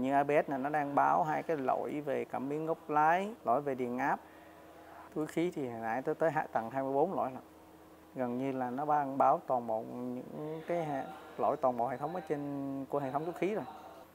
như ABS này nó đang báo hai cái lỗi về cảm biến gốc lái, lỗi về điện áp. Túi khí thì hồi nãy tới tầng 24 lỗi rồi. Gần như là nó đang báo toàn bộ những cái lỗi toàn bộ hệ thống ở trên của hệ thống túi khí rồi.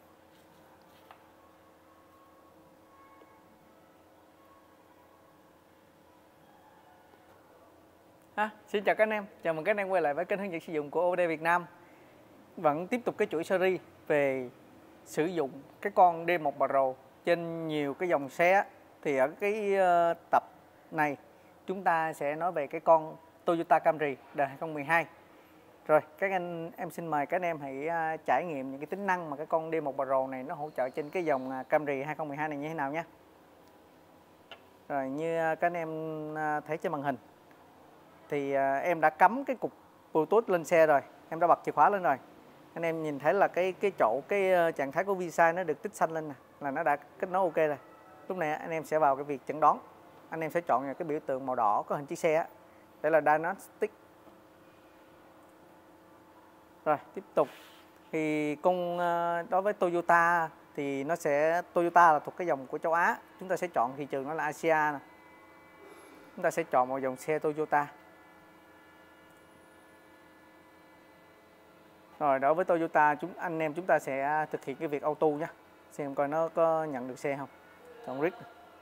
Xin chào các anh em, chào mừng các anh em quay lại với kênh hướng dẫn sử dụng của OBD Việt Nam. Vẫn tiếp tục cái chuỗi series về sử dụng cái con D1 Pro trên nhiều cái dòng xe. Thì ở cái tập này chúng ta sẽ nói về cái con Toyota Camry đời 2012. Rồi các anh em xin mời các anh em hãy trải nghiệm những cái tính năng mà cái con D1 Pro này nó hỗ trợ trên cái dòng Camry 2012 này như thế nào nhé. Rồi như các anh em thấy trên màn hình thì em đã cắm cái cục Bluetooth lên xe rồi, em đã bật chìa khóa lên rồi. Anh em nhìn thấy là cái trạng thái của VSI nó được tích xanh lên nè, là nó đã kết nối ok rồi. Lúc này anh em sẽ vào cái việc chẩn đoán. Anh em sẽ chọn cái biểu tượng màu đỏ có hình chiếc xe để là diagnostic. Rồi tiếp tục thì đối với Toyota thì Toyota là thuộc cái dòng của châu Á. Chúng ta sẽ chọn thị trường nó là Asia nè. Chúng ta sẽ chọn một dòng xe Toyota. Rồi đối với Toyota anh em chúng ta sẽ thực hiện cái việc auto nhé, xem coi nó có nhận được xe không. Chọn RIT.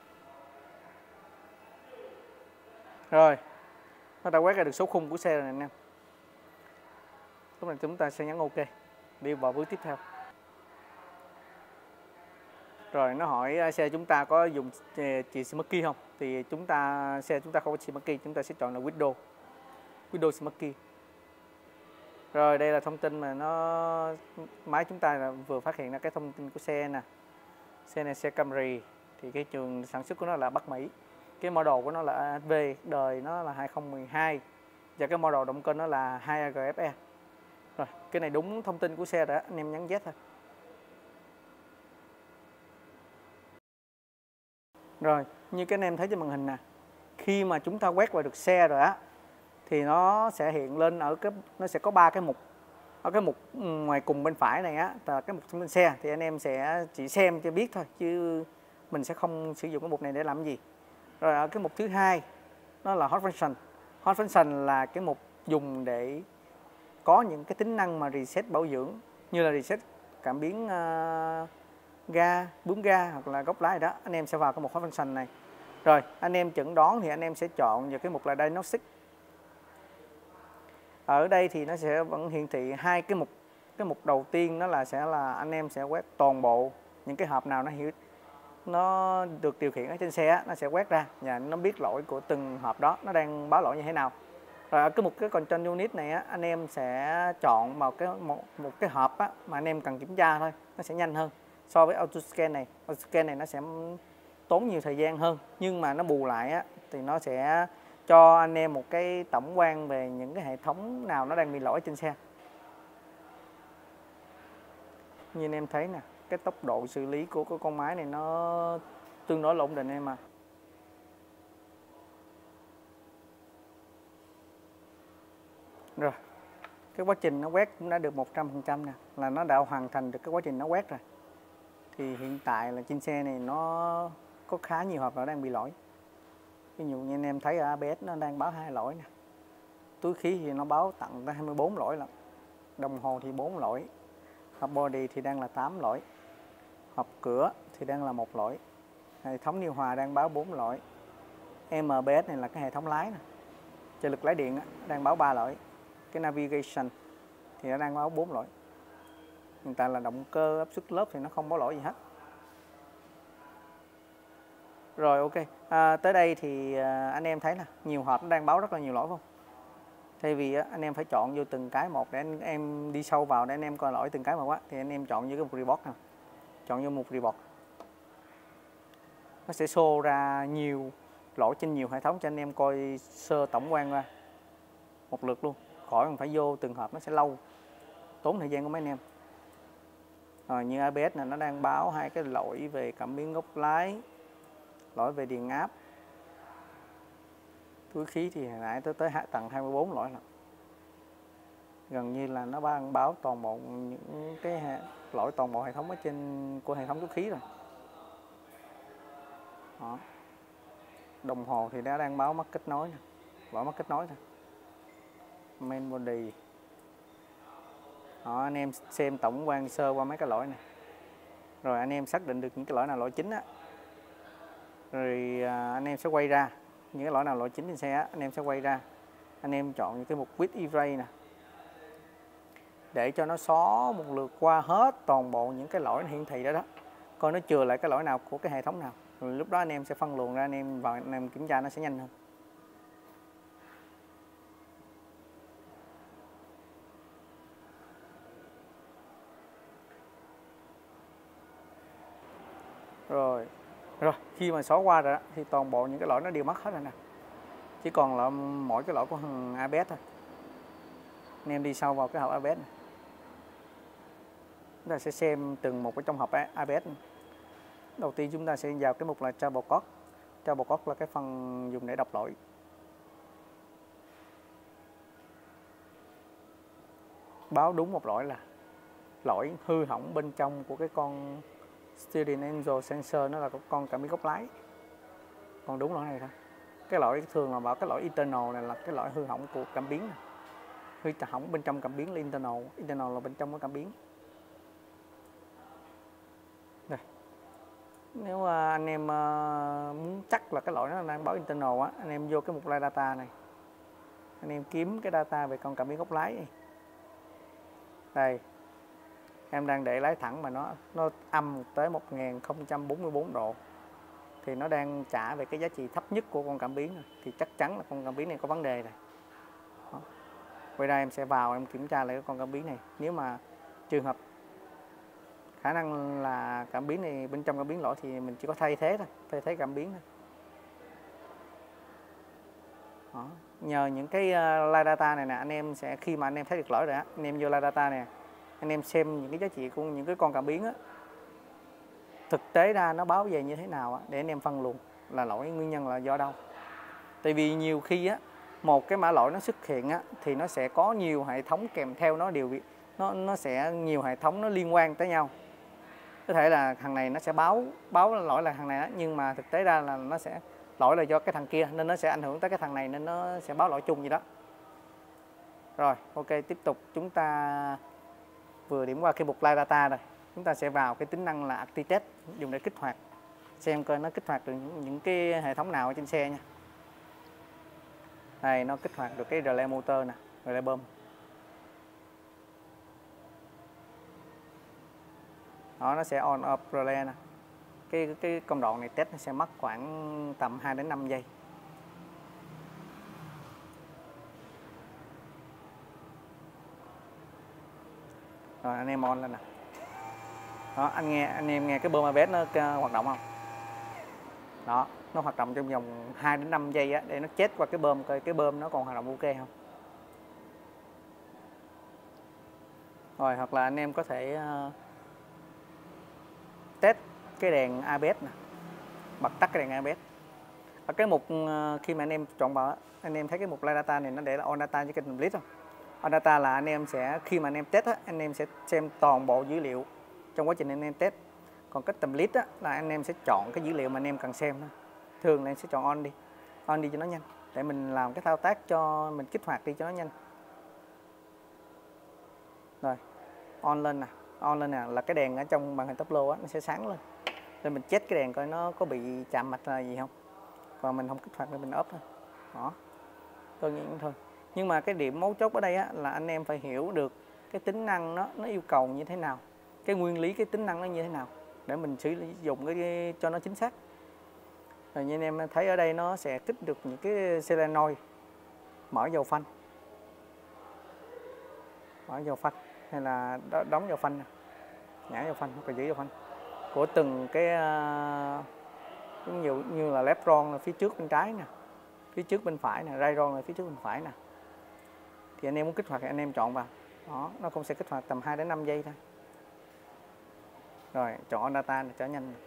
Rồi nó đã quét ra được số khung của xe rồi này anh em. Lúc này chúng ta sẽ nhấn OK, đi vào bước tiếp theo. Rồi nó hỏi xe chúng ta có dùng chì Smart Key không, thì xe chúng ta không có Smart Key, chúng ta sẽ chọn là Windows Smart Key. Rồi đây là thông tin mà máy chúng ta vừa phát hiện ra cái thông tin của xe nè. Xe này xe Camry thì cái trường sản xuất của nó là Bắc Mỹ. Cái model của nó là ASV, đời nó là 2012 và cái model động cơ nó là 2AGFE. Rồi cái này đúng thông tin của xe rồi, anh em nhấn Z thôi. Rồi như các anh em thấy trên màn hình nè, khi mà chúng ta quét vào được xe rồi á thì nó sẽ hiện lên nó sẽ có 3 cái mục. Ở cái mục ngoài cùng bên phải này á là cái mục thông tin xe, thì anh em sẽ chỉ xem cho biết thôi chứ mình sẽ không sử dụng cái mục này để làm gì. Rồi ở cái mục thứ hai nó là Hot Function. Hot Function là cái mục dùng để có những cái tính năng mà reset bảo dưỡng, như là reset cảm biến ga, bướm ga hoặc là gốc lái đó. Anh em sẽ vào cái mục Hot Function này. Rồi anh em chẩn đoán thì anh em sẽ chọn vào cái mục là Diagnostic. Ở đây thì nó sẽ vẫn hiển thị hai cái mục. Cái mục đầu tiên nó sẽ là anh em sẽ quét toàn bộ những cái hộp nào nó được điều khiển ở trên xe, nó sẽ quét ra và nó biết lỗi của từng hộp đó, nó đang báo lỗi như thế nào. Rồi ở cái control unit này á, anh em sẽ chọn vào một cái hộp á, mà anh em cần kiểm tra thôi, nó sẽ nhanh hơn so với auto scan này. Auto scan này nó sẽ tốn nhiều thời gian hơn, nhưng mà nó bù lại á, thì nó sẽ cho anh em một cái tổng quan về những cái hệ thống nào nó đang bị lỗi trên xe. Như anh em thấy nè, cái tốc độ xử lý của cái con máy này nó tương đối ổn định em à. Rồi cái quá trình nó quét cũng đã được 100% nè, là nó đã hoàn thành được cái quá trình nó quét rồi. Thì hiện tại là trên xe này nó có khá nhiều hộp đang bị lỗi. Ví dụ như anh em thấy ở ABS nó đang báo 2 lỗi nè. Túi khí thì nó báo tận tới 24 lỗi lận. Đồng hồ thì 4 lỗi. Hộp body thì đang là 8 lỗi. Hộp cửa thì đang là 1 lỗi. Hệ thống điều hòa đang báo 4 lỗi. MBS này là cái hệ thống lái nè. Trợ lực lái điện đang báo 3 lỗi. Cái navigation thì nó đang báo 4 lỗi. Hiện tại là động cơ áp suất lớp thì nó không báo lỗi gì hết. Rồi ok, tới đây thì anh em thấy nè, nhiều hộp nó đang báo rất là nhiều lỗi không? Thay vì anh em phải chọn vô từng cái một để anh em đi sâu vào để anh em coi lỗi từng cái một á, thì anh em chọn vô cái mục report nè. Chọn vô mục report. Nó sẽ show ra nhiều lỗi trên nhiều hệ thống cho anh em coi sơ tổng quan ra một lượt luôn, khỏi cần phải vô từng hộp, nó sẽ lâu, tốn thời gian của mấy anh em. Rồi như ABS này nó đang báo hai cái lỗi về cảm biến gốc lái, lỗi về điện áp. Túi khí thì hồi nãy tới tầng 24 lỗi rồi. gần như là nó báo toàn bộ những cái lỗi toàn bộ hệ thống ở trên của hệ thống cơ khí rồi. Đó. Đồng hồ thì đã đang báo mất kết nối nè, lỗi mất kết nối thôi. Main body. Đó, anh em xem tổng quan sơ qua mấy cái lỗi này. Rồi anh em xác định được những cái lỗi nào lỗi chính á. Rồi anh em sẽ quay ra những cái lỗi nào lỗi chính trên xe á, anh em sẽ quay ra. Anh em chọn những cái mục Quick Erase nè. Để cho nó xóa một lượt qua hết toàn bộ những cái lỗi hiển thị đó đó. Coi nó chừa lại cái lỗi nào của cái hệ thống nào. Rồi lúc đó anh em sẽ phân luồng ra, anh em vào anh em kiểm tra nó sẽ nhanh hơn. Rồi khi mà xóa qua rồi đó, thì toàn bộ những cái lỗi nó đều mất hết rồi nè. Chỉ còn là mỗi cái lỗi của thằng ABS thôi. Anh em đi sâu vào cái hộp ABS này. Chúng ta sẽ xem từng một cái trong hộp ABS này. Đầu tiên chúng ta sẽ vào cái mục là Trouble Code. Trouble Code là cái phần dùng để đọc lỗi. Báo đúng một lỗi là lỗi hư hỏng bên trong của cái con Steering Angle Sensor, nó là con cảm biến góc lái. Còn đúng lỗi này thôi. Cái lỗi thường là bảo cái lỗi internal này là cái lỗi hư hỏng của cảm biến này. Hư hỏng bên trong cảm biến là internal là bên trong cái cảm biến. Đây. Nếu anh em muốn chắc là cái lỗi nó đang báo internal á, anh em vô cái mục Live Data này. Anh em kiếm cái data về con cảm biến góc lái này. Đây. Em đang để lái thẳng mà nó âm tới 1044 độ. Thì nó đang trả về cái giá trị thấp nhất của con cảm biến này. Thì chắc chắn là con cảm biến này có vấn đề này. Đó. Vậy ra em sẽ vào em kiểm tra lại cái con cảm biến này. Nếu mà trường hợp khả năng là cảm biến này bên trong cảm biến lỗi thì mình chỉ có thay thế thôi, thay thế cảm biến thôi. Đó. Nhờ những cái live data này nè, anh em sẽ khi mà anh em thấy được lỗi rồi á, anh em vô live data nè, anh em xem những cái giá trị của những cái con cảm biến á, thực tế ra nó báo về như thế nào á, để anh em phân luồng là lỗi nguyên nhân là do đâu. Tại vì nhiều khi á, một cái mã lỗi nó xuất hiện á, thì nó sẽ có nhiều hệ thống kèm theo nó đều nó sẽ nhiều hệ thống nó liên quan tới nhau. Có thể là thằng này nó sẽ báo lỗi là thằng này đó, nhưng mà thực tế ra là nó sẽ lỗi là do cái thằng kia, nên nó sẽ ảnh hưởng tới cái thằng này, nên nó sẽ báo lỗi chung gì đó. Rồi, ok, tiếp tục chúng ta vừa điểm qua cái mục Live Data rồi. Chúng ta sẽ vào cái tính năng là Active dùng để kích hoạt, xem coi nó kích hoạt được những cái hệ thống nào ở trên xe nha. Đây, nó kích hoạt được cái relay motor nè, relay bơm. Đó, nó sẽ on off relay nè. Cái công đoạn này test nó sẽ mất khoảng tầm 2 đến 5 giây. Rồi anh em on lên nè. Đó, anh em nghe cái bơm ABS nó hoạt động không? Đó, nó hoạt động trong vòng 2 đến 5 giây á, để nó chết qua cái bơm coi cái bơm nó còn hoạt động ok không. Rồi hoặc là anh em có thể test cái đèn ABS nè, bật tắt cái đèn ABS. Ở cái mục khi mà anh em chọn vào, anh em thấy cái mục Live Data này nó để là On Data với cái template không? On Data là anh em sẽ khi mà anh em test á, anh em sẽ xem toàn bộ dữ liệu trong quá trình anh em test. Còn cái template á, là anh em sẽ chọn cái dữ liệu mà anh em cần xem thôi. Thường là em sẽ chọn on đi cho nó nhanh, để mình làm cái thao tác cho mình kích hoạt đi cho nó nhanh. Rồi on lên nè là cái đèn ở trong màn hình top low á, nó sẽ sáng lên. Nên mình check cái đèn coi nó có bị chạm mạch là gì không. Còn mình không kích hoạt nên mình ốp thôi. Đó, đơn giản thôi. Nhưng mà cái điểm mấu chốt ở đây á, là anh em phải hiểu được cái tính năng nó yêu cầu như thế nào, cái nguyên lý cái tính năng nó như thế nào để mình sử dụng cái cho nó chính xác. Rồi như anh em thấy ở đây nó sẽ kích được những cái solenoid, mở dầu phanh, hay là đóng dầu phanh, nhả dầu phanh hoặc là giữ dầu phanh của từng cái như là left ron là phía trước bên trái nè, phía trước bên phải nè, right ron là phía trước bên phải nè. Thì anh em muốn kích hoạt thì anh em chọn vào. Đó, nó cũng sẽ kích hoạt tầm 2 đến 5 giây thôi. Rồi, chọn On Data để cho nhanh.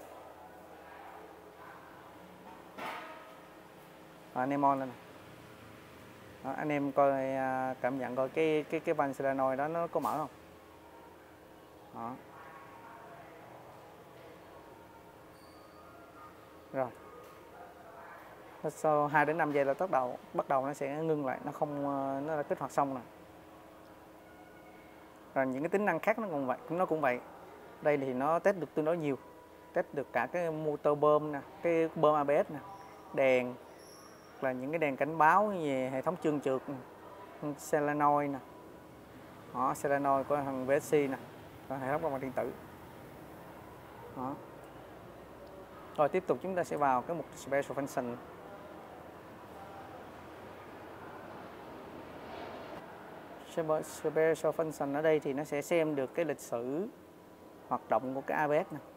Rồi, anh em on lên. Đó, anh em coi cảm nhận coi cái van solenoid đó nó có mở không. Đó. Rồi. Sau 2 đến 5 giây là bắt đầu nó sẽ ngưng lại, nó không nó đã kích hoạt xong rồi. Rồi những cái tính năng khác nó cũng vậy. Đây thì nó test được tương đối nhiều. Test được cả cái motor bơm nè, cái bơm ABS nè, đèn là những cái đèn cảnh báo về hệ thống trơn trượt, solenoid nè. Đó, solenoid của thằng VSC nè, hệ thống công bằng điện tử. Đó. Rồi tiếp tục chúng ta sẽ vào cái mục Special Function. Special Function ở đây thì nó sẽ xem được cái lịch sử hoạt động của cái ABS này.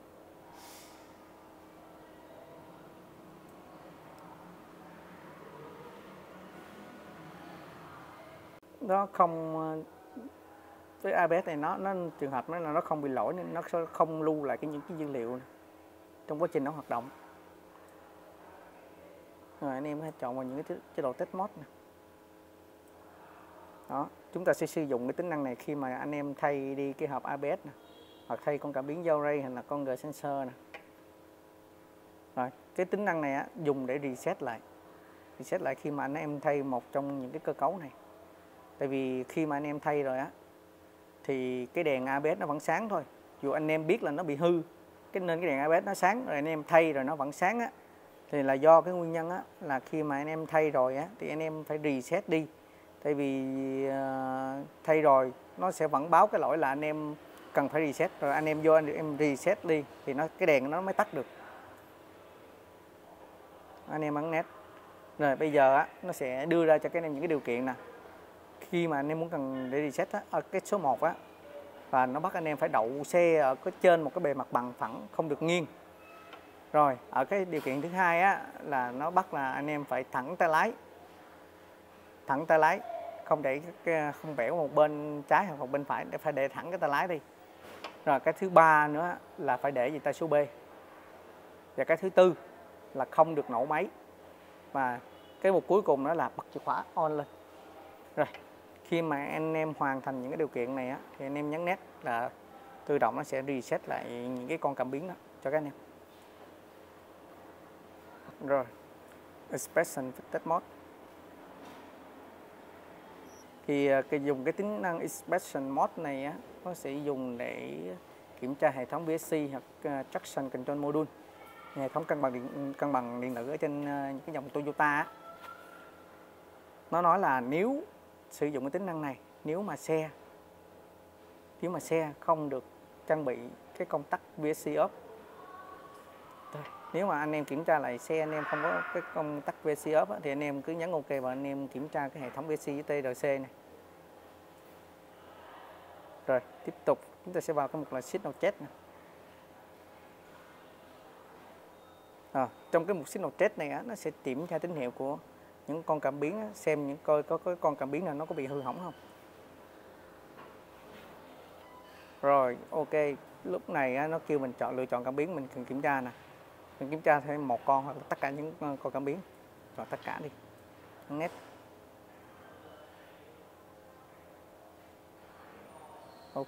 Nó không, với ABS này nó trường hợp nó không bị lỗi nên nó không lưu lại những cái dữ liệu này trong quá trình nó hoạt động. Rồi anh em có thể chọn vào những cái chế độ test mode này. Đó, chúng ta sẽ sử dụng cái tính năng này khi mà anh em thay đi cái hộp ABS này, hoặc thay con cảm biến dao ray hay là con G sensor này. Rồi, cái tính năng này dùng để reset lại khi mà anh em thay một trong những cái cơ cấu này. Tại vì khi mà anh em thay rồi thì cái đèn ABS nó vẫn sáng thôi. Dù anh em biết là nó bị hư, nên cái đèn ABS nó sáng rồi anh em thay rồi nó vẫn sáng thì là do cái nguyên nhân là khi mà anh em thay rồi thì anh em phải reset đi. Tại vì thay rồi nó sẽ vẫn báo cái lỗi là anh em cần phải reset, rồi anh em vô anh em reset đi thì cái đèn nó mới tắt được. Anh em ấn nét. Rồi bây giờ nó sẽ đưa ra cho các anh em những cái điều kiện nè. Khi mà anh em muốn cần để reset ở cái số 1 và nó bắt anh em phải đậu xe ở trên một cái bề mặt bằng phẳng, không được nghiêng. Rồi ở cái điều kiện thứ hai là nó bắt là anh em phải thẳng tay lái, không bẻ một bên trái hoặc một bên phải, phải để thẳng cái tay lái đi. Rồi cái thứ ba nữa là phải để tay số B. Và cái thứ tư là không được nổ máy. Và cái mục cuối cùng đó là bật chìa khóa on lên. Rồi khi mà anh em hoàn thành những cái điều kiện này thì anh em nhấn nét là tự động nó sẽ reset lại những cái con cảm biến đó cho các anh em. Rồi Expression Test Mode thì dùng cái tính năng Expression Mode này nó sẽ dùng để kiểm tra hệ thống VSC hoặc Traction Control Module, hệ thống cân bằng điện tử ở trên những cái dòng Toyota. Nó nói là nếu sử dụng cái tính năng này, nếu mà xe không được trang bị cái công tắc VSC off. Nếu mà anh em kiểm tra lại xe anh em không có cái công tắc VSC off thì anh em cứ nhấn OK và anh em kiểm tra cái hệ thống VSC với TRC này. Rồi tiếp tục chúng ta sẽ vào cái mục là Signal Check này. Trong cái mục Signal Check này nó sẽ kiểm tra tín hiệu của những con cảm biến, xem coi có cái con cảm biến nào nó có bị hư hỏng không. Rồi OK, lúc này nó kêu mình lựa chọn cảm biến mình cần kiểm tra nè. Mình kiểm tra thêm một con hoặc là tất cả những con cảm biến. Rồi tất cả đi. Nét. OK.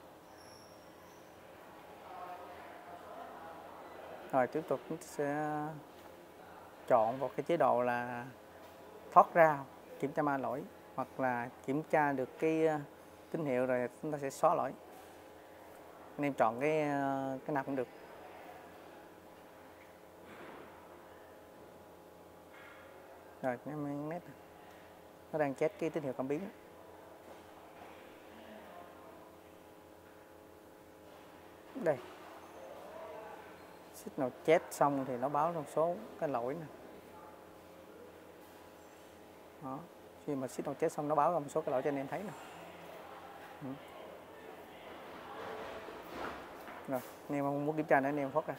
Rồi tiếp tục chúng ta sẽ chọn vào cái chế độ là thoát ra kiểm tra ma lỗi, hoặc là kiểm tra được cái tín hiệu rồi chúng ta sẽ xóa lỗi. Anh em chọn cái nào cũng được. Rồi em nét nó đang check cái tín hiệu cảm biến. Đây, signal check xong thì nó báo một số cái lỗi nè. Đó, khi mà signal check xong nó báo ra một số cái lỗi cho anh em thấy nè. Rồi, anh em không muốn kiểm tra nữa anh em thoát ra.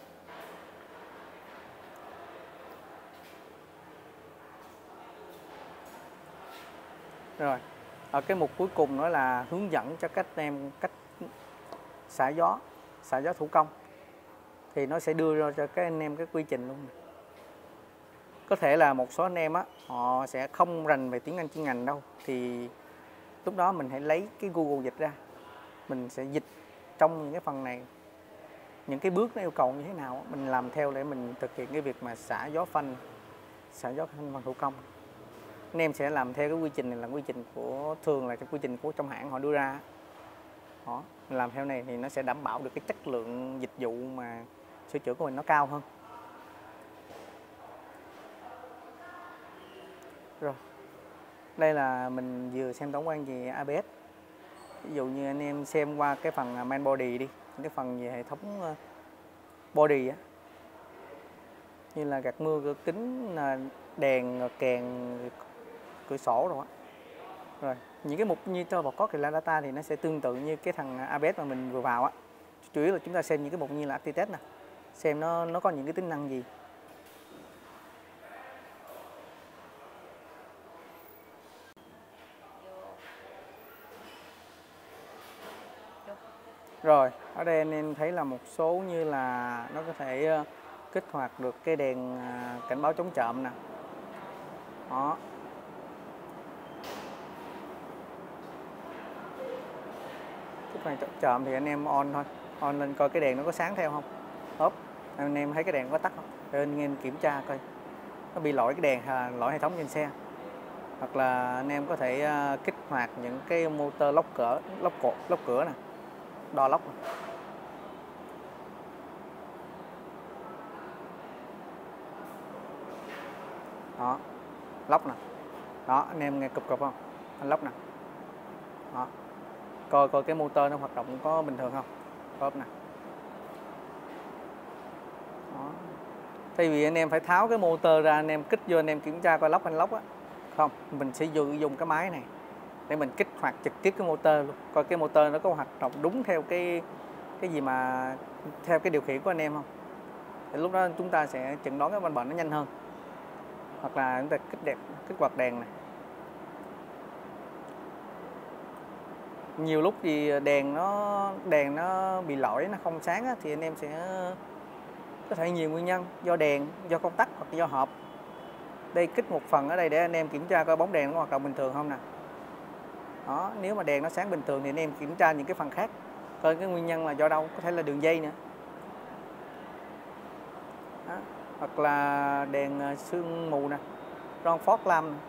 Rồi, ở cái mục cuối cùng đó là hướng dẫn cho các anh em cách xả gió thủ công. Thì nó sẽ đưa ra cho các anh em cái quy trình luôn. Có thể là một số anh em á, họ sẽ không rành về tiếng Anh chuyên ngành đâu, thì lúc đó mình hãy lấy cái Google dịch ra, mình sẽ dịch trong những cái phần này, những cái bước nó yêu cầu như thế nào mình làm theo để mình thực hiện cái việc mà xả gió phanh bằng thủ công. Anh em sẽ làm theo cái quy trình này, là quy trình của thường là cái quy trình của trong hãng họ đưa ra. Đó, mình làm theo này thì nó sẽ đảm bảo được cái chất lượng dịch vụ mà sửa chữa của mình nó cao hơn. Rồi, đây là mình vừa xem tổng quan về ABS. Ví dụ như anh em xem qua cái phần main body đi, cái phần về hệ thống body á, như là gạt mưa, cửa kính, đèn, kèn, cửa sổ rồi á. Rồi, những cái mục như cho vào code data thì nó sẽ tương tự như cái thằng ABS mà mình vừa vào á. Chủ yếu là chúng ta xem những cái mục như là ActiveTest nè, xem nó có những cái tính năng gì. Rồi, ở đây anh em thấy là một số như là nó có thể kích hoạt được cái đèn cảnh báo chống trộm nè. Đó. Kích hoạt chống trộm thì anh em on thôi, on lên coi cái đèn nó có sáng theo không. Hốp, anh em thấy cái đèn có tắt không? Để anh em kiểm tra coi nó bị lỗi cái đèn hay là lỗi hệ thống trên xe. Hoặc là anh em có thể kích hoạt những cái motor lóc cửa nè, đo lóc nè. Đó, lóc nè. Đó, anh em nghe cụp không? Anh lóc nè. Đó. Coi cái motor nó hoạt động có bình thường không? Cốp nè. Đó. Thay vì anh em phải tháo cái motor ra, anh em kích vô anh em kiểm tra coi lóc anh lóc á. Không, mình sẽ dùng cái máy này để mình kích hoạt trực tiếp cái motor luôn. Coi cái motor nó có hoạt động đúng theo cái gì mà theo cái điều khiển của anh em không. Thì lúc đó chúng ta sẽ chẩn đoán cái bệnh nó nhanh hơn. Hoặc là chúng ta kích hoạt đèn này. Nhiều lúc thì đèn nó bị lỗi, nó không sáng á, thì anh em sẽ có thể nhiều nguyên nhân, do đèn, do công tắc hoặc do hộp. Đây kích một phần ở đây để anh em kiểm tra coi bóng đèn nó hoạt động bình thường không nè. Đó, nếu mà đèn nó sáng bình thường thì anh em kiểm tra những cái phần khác coi cái nguyên nhân là do đâu, có thể là đường dây nữa. Đó. Hoặc là đèn sương mù nè, ron fog lamp nè.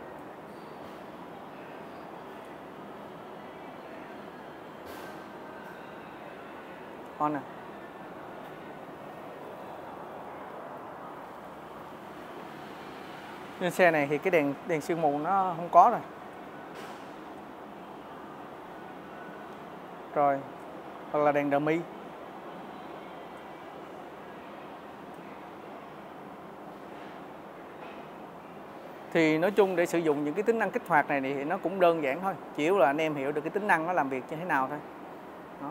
On nè. Trên xe này thì cái đèn sương mù nó không có rồi. Rồi, hoặc là đèn dummy. Thì nói chung để sử dụng những cái tính năng kích hoạt này thì nó cũng đơn giản thôi, chỉ yếu là anh em hiểu được cái tính năng nó làm việc như thế nào thôi. Đó.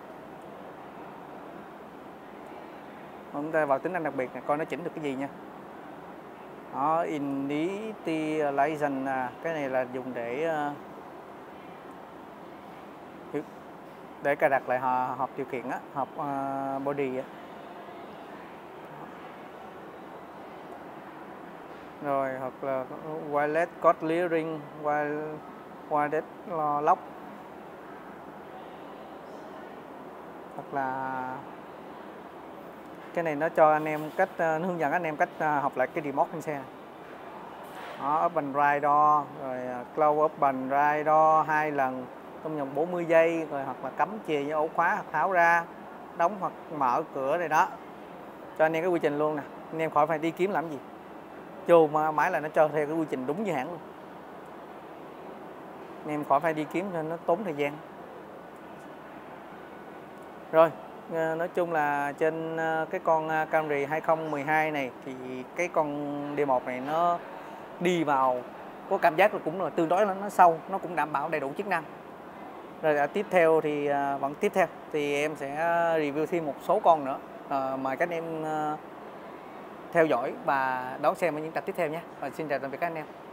Chúng ta vào tính năng đặc biệt này, coi nó chỉnh được cái gì nha. Đó, initialization, cái này là dùng để cài đặt lại hộp điều khiển á, hộp body á. Rồi hoặc là wireless code clearing, wireless lock, hoặc là cái này nó cho anh em cách, nó hướng dẫn anh em cách học lại cái remote trên xe. Đó, up and right door, rồi close up and right door 2 lần trong vòng 40 giây, rồi hoặc là cắm chìa với ổ khóa, hoặc tháo ra, đóng hoặc mở cửa này đó. Cho anh em cái quy trình luôn nè, anh em khỏi phải đi kiếm làm gì. Vô máy là nó cho theo cái quy trình đúng như hãng luôn. Anh em khỏi phải đi kiếm cho nó tốn thời gian. Rồi, nói chung là trên cái con Camry 2012 này thì cái con D1 này nó đi vào có cảm giác là cũng là tương đối là nó sâu, nó cũng đảm bảo đầy đủ chức năng. Rồi tiếp theo thì vẫn tiếp theo thì em sẽ review thêm một số con nữa. Mời các anh em theo dõi và đón xem ở những tập tiếp theo nhé. Và xin chào tạm biệt các anh em.